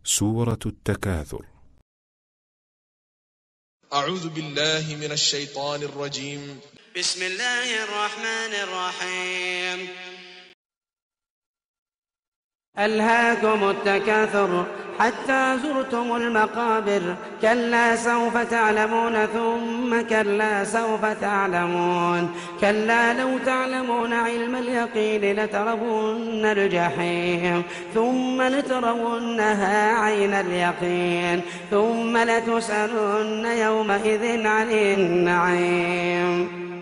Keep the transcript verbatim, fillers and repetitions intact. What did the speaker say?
سورة التكاثر. أعوذ بالله من الشيطان الرجيم. بسم الله الرحمن الرحيم. ألهاكم التكاثر حتى زرتم المقابر، كلا سوف تعلمون ثم كلا سوف تعلمون، كلا لو تعلمون علم اليقين لترون الجحيم ثم لترونها عين اليقين ثم لتسألن يومئذ عن النعيم.